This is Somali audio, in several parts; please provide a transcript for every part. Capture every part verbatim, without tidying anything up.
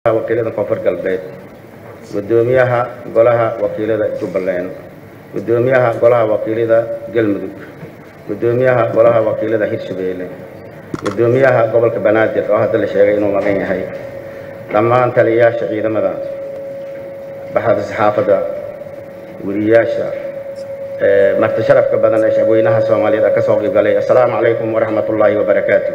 وكيلة كفر قلبيت قدوميها قولها وكيلة جبلين قدوميها قولها وكيلة قلمدك قدوميها قولها وكيلة هيرشبيلي قدوميها قبل كبنادق وهذا اللي شيء مغني هاي لما أنت لياش عيد ماذا بحث الصحافة ورياشة اه مرتشرف كبدنا إيش أبوينها سوماليا كسوقي قالي السلام عليكم ورحمة الله وبركاته.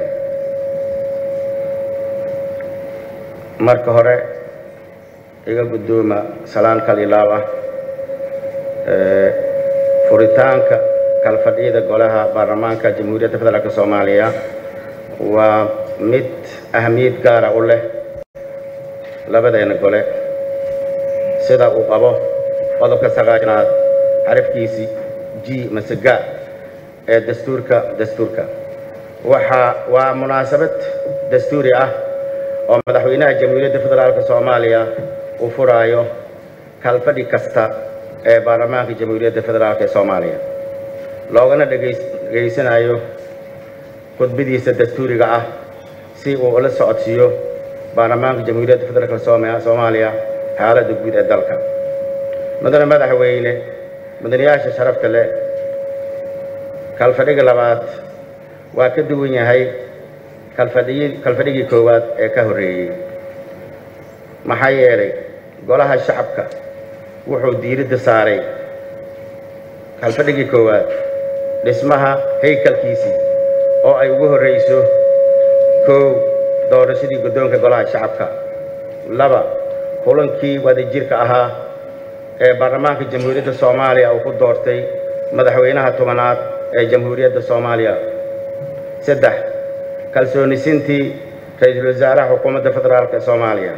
marka hore iga guddooma salaan kaliilaawa ee furitaanka kalfadhiyada golaha baarlamaanka jamhuuriyadda federaalka Soomaaliya waa mid ahmiyad gaar ah u leh labadeena gole sida uu qabo qodobka sagaashanaad xarafkiisii G masaga ee dastuurka dastuurka waxa waa munaasabad dastuuri ah oo madaxweynaha jamhuuriyadda federaalka Soomaaliya uu furaayo kalfadhi kasta ee baarlamaanka jamhuuriyadda federaalka Soomaaliya loogana dhageysanayo khudbadiisa dastuuriga ah si uu ula socodsiiyo baarlamaanka jamhuuriyadda federaalka Soomaaliya xaaladda guud ee dalka madana madaxweyne madaniyaasha sharafta leh kalfadhiga labaad waa ka duwan yahay kalfadhigii koowaad ee ka horeeyay maxaa yeelay golaha shacabka wuxuu diiradda saaray kalfadhigii koowaad dhismaha haykalkiisii oo ay ugu horeyso koow doorashadii guddoonka golaha shacabka laba kulankii wadajirka ahaa ee baarlamaanka jamhuuriyadda Soomaaliya uu ku doortay madaxweynaha tobanaad ee jamhuuriyadda Soomaaliya saddex kalsooni siintii ra'iisul wasaaraha xukuumadda federaalka Soomaaliya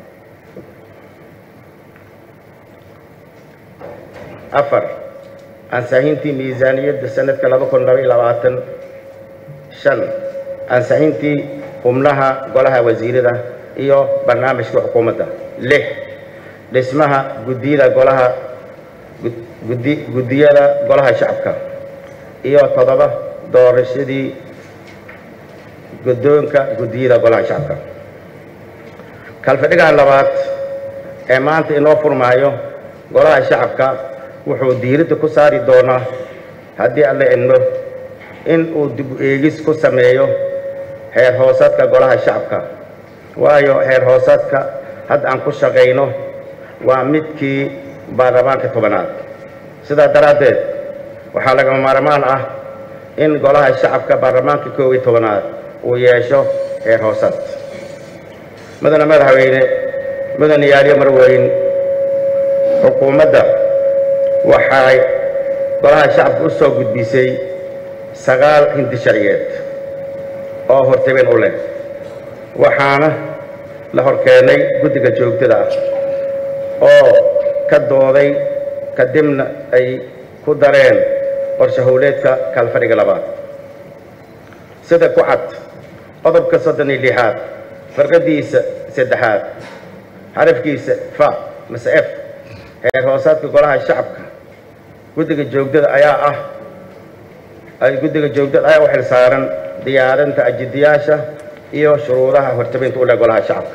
afar ansixintii miisaaniyadda sanadka laba kun iyo labaatan shan ansixintii xubnaha golaha wasiirada iyo barnaamijka xukuumadda lix dhismaha guddiyada golaha guddiyada golaha shacabka iyo toddoba doorashadii guddoonka guddiyada golaha shacabka kalfadhiga labaad ee maanta inoo furmaayo golaha shacabka wuxuu diiradda ku saari doonaa haddii alla idmo in uu dib u eegis ku sameeyo heer hoosaadka golaha shacabka waayo heer hoosaadka hadda aan ku shaqayno waa midkii baarlamaanka tobanaad sidaa daraaddeed waxaa lagama maarmaan ah in golaha shacabka baarlamaanka koob iyo tobanaad uu yeesho heer hoosaad madana madaxweyne madana yaaliyo marweyn xukuumadda waxay golaha shacabka u soo gudbisay sagaal hindi sharciyeed oo hortebin u leh waxaana la horkeenay guddiga joogtada ah oo ka dooday kadibna ay ku dareen qorshe howleedka kalfadhiga labaad sida ku cad qodobka soddon iyo lixaad farqadiisa saddexaad xarafkiisa fa mase f heer hoosaadka golaha shacabka guddiga joogtada ayaa ah ay guddiga joogtada ayaa u xil saaran diyaarinta ajidayaasha iyo shuruudaha hortabinta u leh golaha shacabka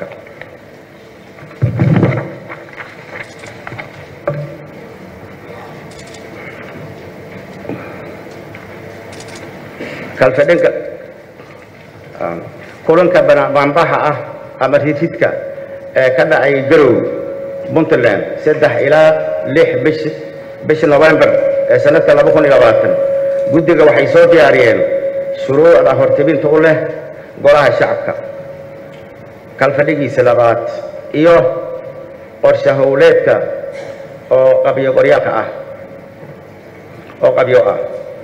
kalfadhinka kulanka baanbaxa ah ama ridhidka ee ka dhacay garow puntland saddex ilaa lix bish bish november ee sanadka laba kun iyo labaatan guddiga waxay soo diyaariyeen shuruucda hortabinta u leh golaha shacabka kalfadhigiisa labaad iyo qorshe howleedka oo qabyo qoryaalka ah oo qabyo ah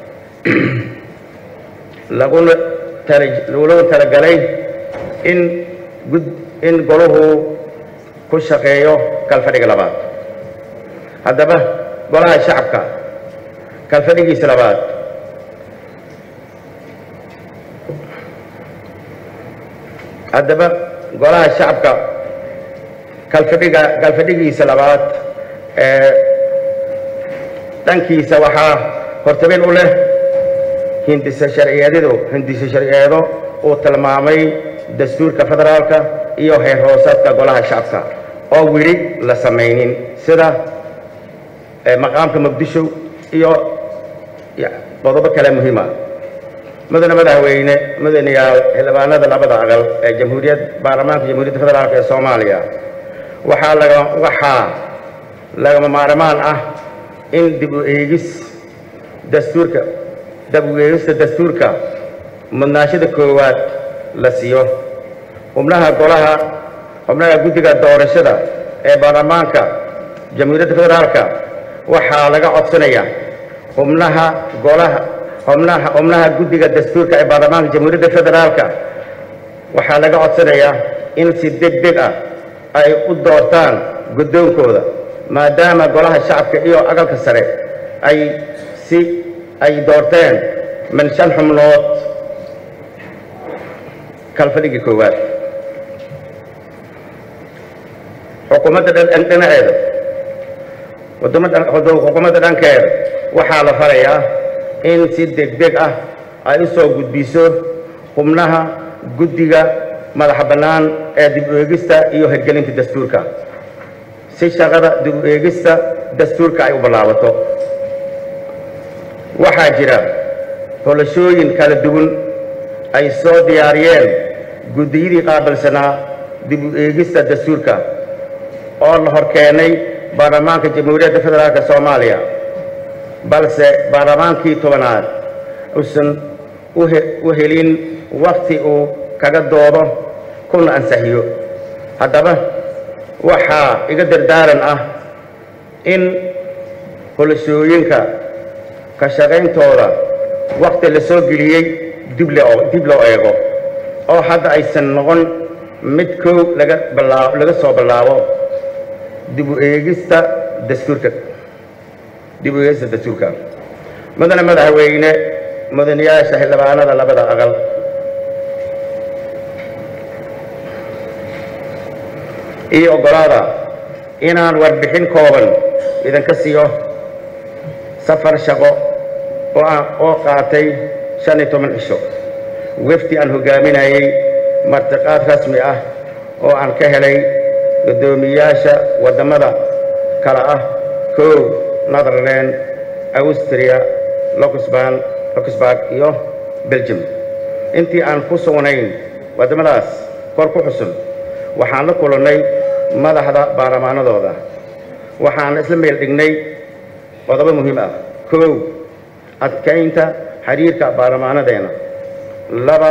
laguna laguna talagalay in gud in goluhu ku shaqeeyo kalfadhiga labaad haddaba golaha shacabka kalfadhigiisa labaad haddaba golaha shacabka kalfadhiga kalfadhigiisa labaad ee dhankiisa waxaa hortabin u leh hindisa sharciyeedo hindisa sharciyeedo oo tilmaamay dastuurka federaalka iyo heer hoosaadka golaha shacabka oo weli la samaynin sida maqaamka muqdisho iyo qodobo kale muhiim ah mudane madaxweyne mudanayaal xildhibaanada labada aqal ee jamhuuriyad baarlamaanka jamhuuriyadda federaalka ee Soomaaliya waxaa laga waxaa lagama maarmaan ah in dib u eegis dastuurka dib u eegista dastuurka mudnaanshada koowaad la siiyo xubnaha golaha xubnaha guddiga doorashada ee baarlamaanka jamhuuriyadda federaalka waxaa laga codsanayaa xubnaha golaha xubnaha xubnaha guddiga dastuurka ee baarlamaanka jamhuuriyadda federaalka waxaa laga codsanayaa in si degdeg ah ay u doortaan guddoonkooda maadaama golaha shacabka iyo aqalka sare ay si ay doorteen min shan xubnood kalfadhigii koowaad xukuumadda dhinaceeda xukuumadda dhankeeda waxaa la farayaa in si degdeg ah ay u soo gudbiso xubnaha guddiga madaxa bannaan ee dib u eegista iyo hirgelinta dastuurka si shaqada dib u eegista dastuurka ay u bilaabato waxaa jira xulashooyin kala duwan ay soo diyaariyeen guddiyadii qaabilsanaa dib u eegista dastuurka oo la hor keenay baarlamaanka jamhuuriyadda federaalka Soomaaliya balse baarlamaankii tobanaad uusan u helin waqti uu kaga doodo kuna ansaxiyo haddaba waxaa iga dardaaran ah in xulashooyinka ka shaqayntooda waqti la soo geliyey dib loo eego oo hadda aysan noqon mid kow laga bilaabo laga soo bilaabo dib u eegista dastuurka dib u eegista dastuurka mudane madaxweyne mudanayaasha xildhibaanada labada aqal iyo ogolaada inaan warbixin kooban idinka siiyo safar shaqo oo aan oo qaatay shan iyo toban cisho wafdi aan hogaaminayay martiqaad rasmi ah oo aan ka helay guddoomiyaasha waddamada kala ah kow Netherland Austria Luxembourg Luxembourg iyo Belgium intii aan ku sugnayn waddamadaas kor ku xusun waxaan la kulannay madaxda baarlamaanadooda waxaan isla meel dhignay qodobo muhiim ah kow adkaynta xiriirka baarlamaanadeena laba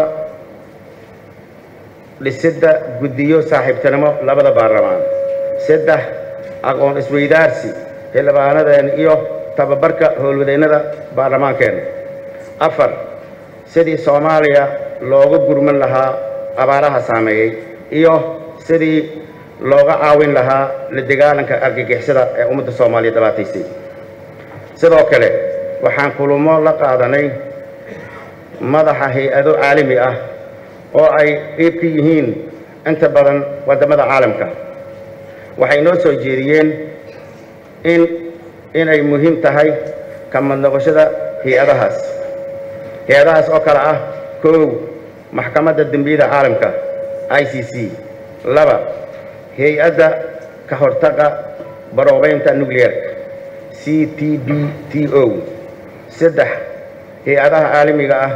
dhisidda guddiyo saaxiibtinimo labada baarlamaan saddex aqoon isweydaarsi xildhibaanadeen iyo tababarka howlwadeennada baarlamaankeena afar sidii Soomaaliya looga gurman lahaa abaaraha saameeyey iyo sidii looga caawin lahaa la dagaalanka argagixisada ee ummadda Soomaaliyeed dhibaataysay sidoo kale waxaan kulamo la qaadanay madaxa hay'ado caalami ah oo ay qayb ka yihiin inta badan waddamada caalamka waxay noo soo jeediyeen in inay muhiim tahay ka mid noqoshada hay'adahaas hay'adahaas oo kale ah kow maxkamadda dambiyada caalamka I C C laba hay'adda ka hortagga baroobeynta nuclearka C T B T O saddex hay'adaha caalamiga ah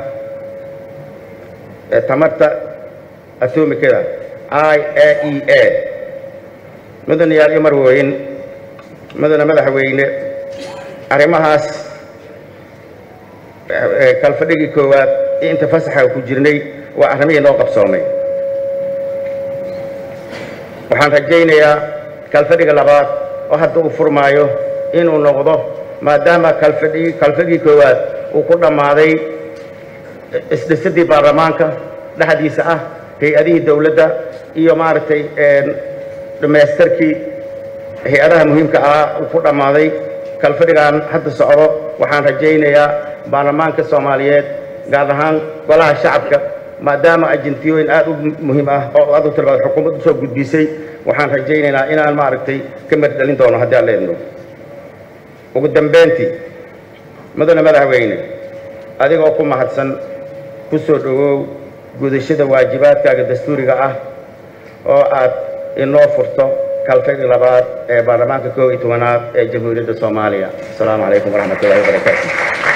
ee tamarta atomikada I A E A mudanayaal iyo marwooyin mudane madaxweyne arrimahaas kalfadhigii koowaad inta fasaxa ku jirnay waa arrimihii noo qabsoomay waxaan rajaynayaa kalfadhiga labaad oo hadda uu furmaayo inuu noqdo maadaama kalfadhigii kalfadhigii koowaad uu ku dhammaaday isdhisidii baarlamaanka dhexdiisa ah hay'adihii dowladda iyo maaragtay dhammaystirkii hay'adaha muhiimka ah uu ku dhammaaday kalfadhigan hadda socdo waxaan rajaynayaa baarlamaanka Soomaaliyeed gaar ahaan golaha shacabka maadaama ajentiyooyin aad u muhiim ah oo aad u tirada xukuumaddu soo gudbisay waxaan rajaynaynaa inaan maaragtay ka mid dhalin doono haddii aan leedno ugu dambeyntii mudane madaxweyne adigoo ku mahadsan ku soo dhawow gudashada waajibaadkaaga dastuuriga ah oo aad inoo furto kalfadhi labaad ee baarlamaanka koob iyo tobanaad ee jamhuuriyadda Soomaaliya. Assalaamu calaykum waraxmatullaahi wabarakaatuh.